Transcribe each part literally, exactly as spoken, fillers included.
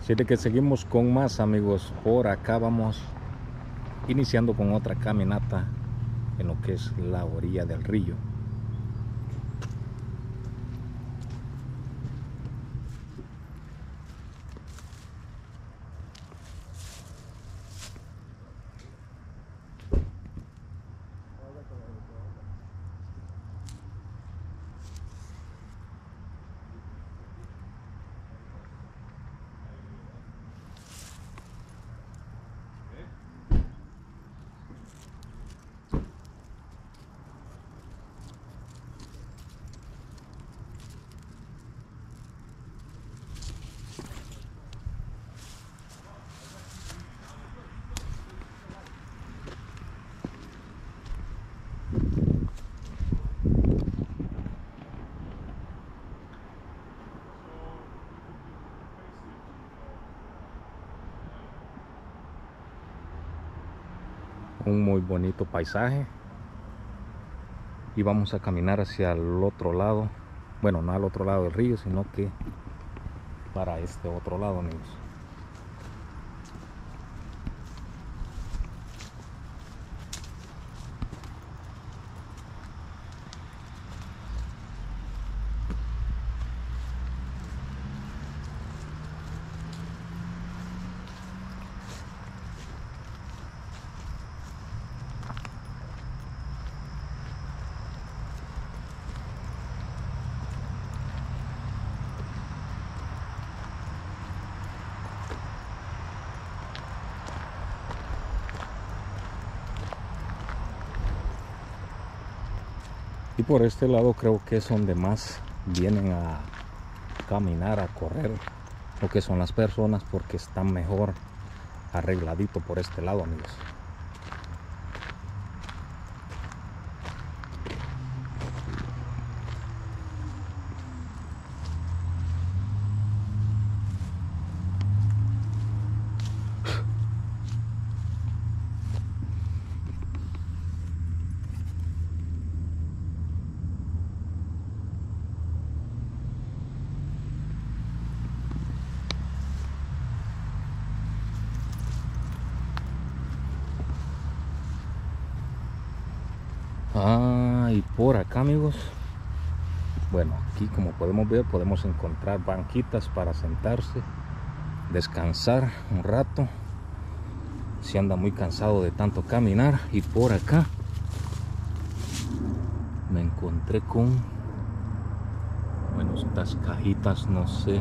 Así de que seguimos con más, amigos. Por acá vamos iniciando con otra caminata en lo que es la orilla del río. Un muy bonito paisaje y vamos a caminar hacia el otro lado, bueno, no al otro lado del río, sino que para este otro lado, amigos. Y por este lado creo que es donde más vienen a caminar, a correr, lo que son las personas, porque están mejor arregladito por este lado, amigos. Ah, y por acá, amigos, bueno, aquí como podemos ver, podemos encontrar banquitas para sentarse, descansar un rato si anda muy cansado de tanto caminar. Y por acá me encontré con, bueno, estas cajitas, no sé,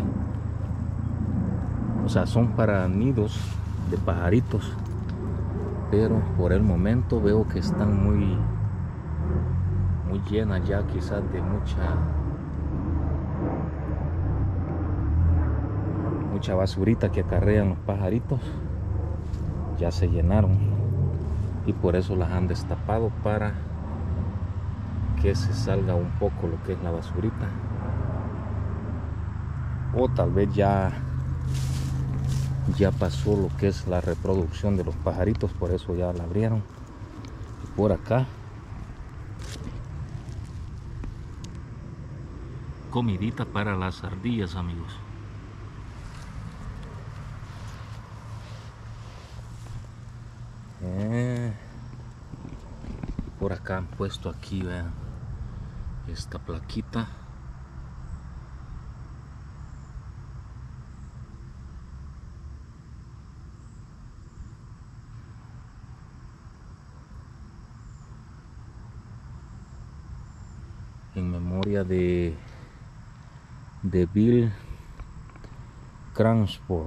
o sea, son para nidos de pajaritos, pero por el momento veo que están muy muy llenas ya, quizás de mucha mucha basurita que acarrean los pajaritos. Ya se llenaron y por eso las han destapado, para que se salga un poco lo que es la basurita, o tal vez ya ya pasó lo que es la reproducción de los pajaritos, por eso ya la abrieron. Y por acá comidita para las ardillas, amigos. Eh, por acá han puesto aquí, vean, esta plaquita. En memoria de de Bill Cransford.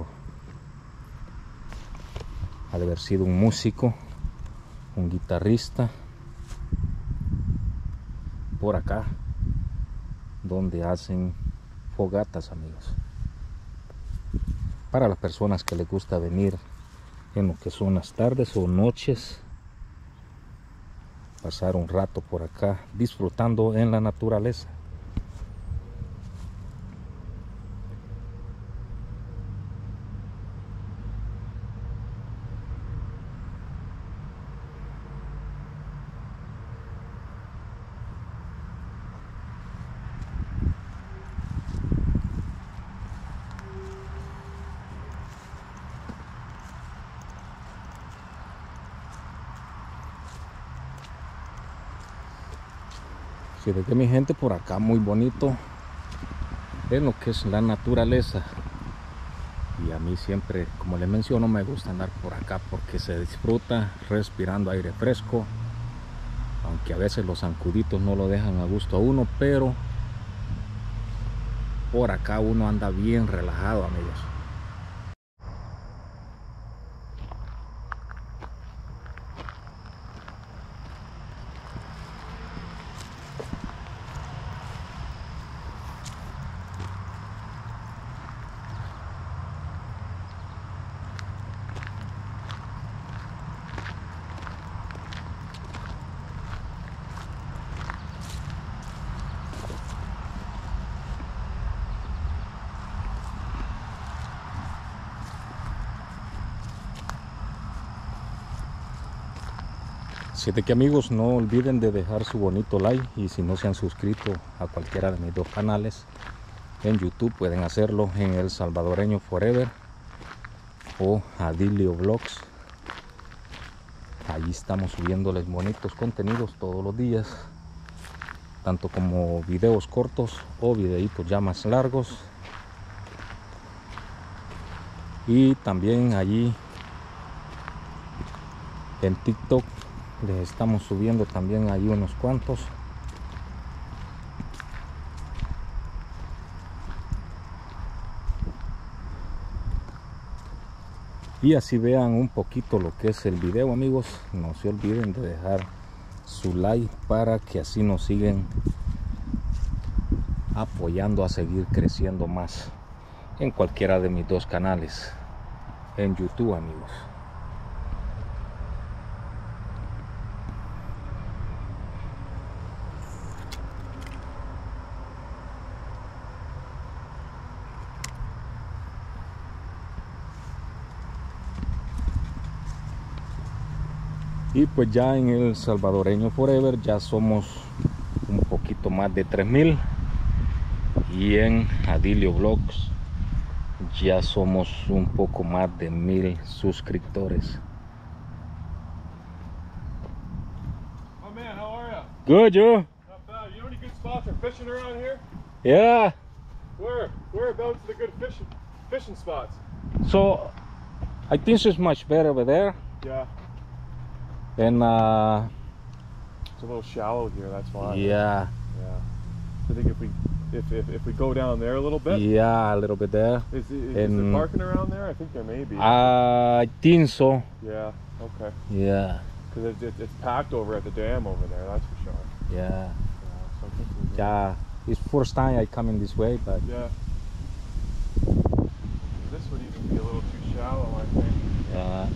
Ha de haber sido un músico, un guitarrista. Por acá donde hacen fogatas, amigos, para las personas que les gusta venir en lo que son las tardes o noches, pasar un rato por acá disfrutando en la naturaleza. Así de que mi gente, por acá muy bonito es lo que es la naturaleza. Y a mí siempre, como les menciono, me gusta andar por acá porque se disfruta respirando aire fresco. Aunque a veces los zancuditos no lo dejan a gusto a uno, pero por acá uno anda bien relajado, amigos. Así de que amigos, no olviden de dejar su bonito like, y si no se han suscrito a cualquiera de mis dos canales en YouTube, pueden hacerlo en El Salvadoreño Forever o Adilio Vlogs. Allí estamos subiéndoles bonitos contenidos todos los días, tanto como videos cortos o videitos ya más largos. Y también allí en TikTok les estamos subiendo también ahí unos cuantos. Y así vean un poquito lo que es el video, amigos. No se olviden de dejar su like para que así nos sigan apoyando a seguir creciendo más en cualquiera de mis dos canales en YouTube, amigos. Y pues ya en El Salvadoreño Forever ya somos un poquito más de tres mil, y en Adilio Vlogs ya somos un poco más de mil suscriptores. Oh man, how are ya? Good, you? Not bad. You know any good spots for fishing around here? Yeah. Where? Whereabouts are the good fishing fishing spots? So I think it's much better over there. Yeah. And uh, It's a little shallow here, that's why. yeah, Yeah. I think if we if if, if we go down there a little bit. yeah, a little bit there. Is, is, is And- there parking around there? I think there may be. Uh, I think so. Yeah. Okay. Yeah, Because it, it, it's packed over at the dam over there. That's for sure. yeah, Yeah. So I think we yeah. It's first time I come in this way, but Yeah. This would even be a little too shallow, I think. yeah.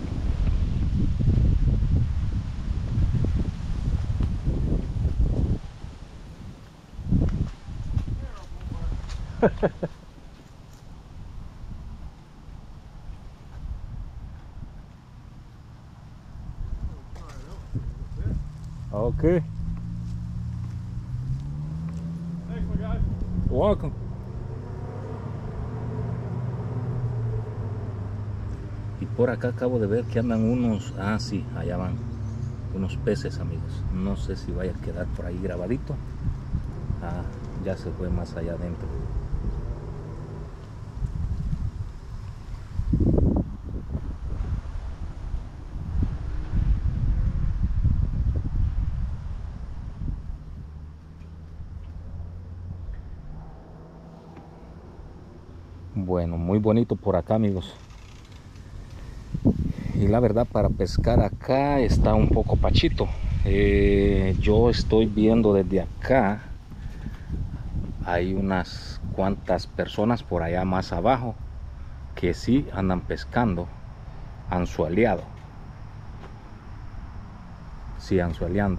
Okay, Thanks, my guy. welcome. Y por acá acabo de ver que andan unos, ah sí, allá van unos peces, amigos. No sé si vaya a quedar por ahí grabadito. Ah, ya se fue más allá adentro. Bueno, muy bonito por acá, amigos. Y la verdad, para pescar acá está un poco pachito. Eh, yo estoy viendo desde acá, hay unas cuantas personas por allá más abajo que sí andan pescando anzueleado. Sí, anzueleando.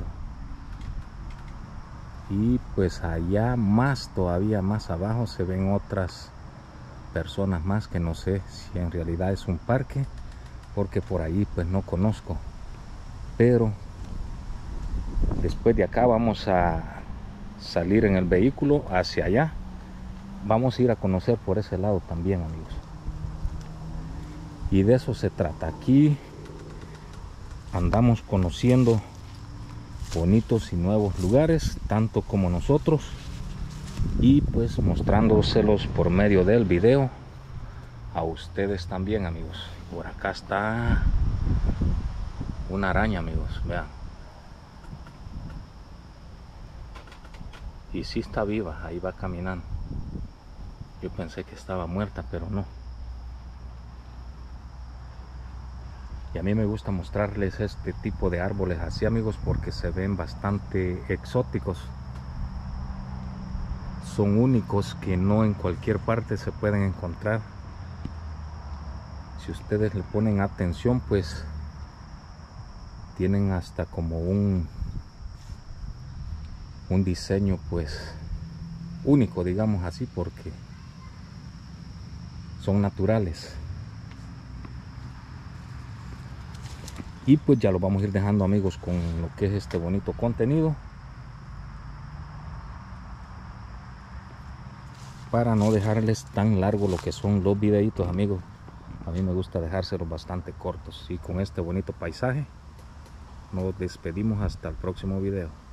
Y pues allá más, todavía más abajo, se ven otras personas más que no sé si en realidad es un parque, porque por ahí pues no conozco. Pero después de acá vamos a salir en el vehículo hacia allá. Vamos a ir a conocer por ese lado también, amigos. Y de eso se trata. Aquí andamos conociendo bonitos y nuevos lugares, tanto como nosotros, y pues mostrándoselos por medio del video a ustedes también, amigos. Por acá está una araña, amigos, vean, y sí está viva, ahí va caminando. Yo pensé que estaba muerta, pero no. Y a mí me gusta mostrarles este tipo de árboles así, amigos, porque se ven bastante exóticos. Son únicos, que no en cualquier parte se pueden encontrar. Si ustedes le ponen atención, pues tienen hasta como un un diseño pues único, digamos así, porque son naturales. Y pues ya lo vamos a ir dejando, amigos, con lo que es este bonito contenido, para no dejarles tan largo lo que son los videitos, amigos. A mí me gusta dejárselos bastante cortos. Y con este bonito paisaje nos despedimos hasta el próximo video.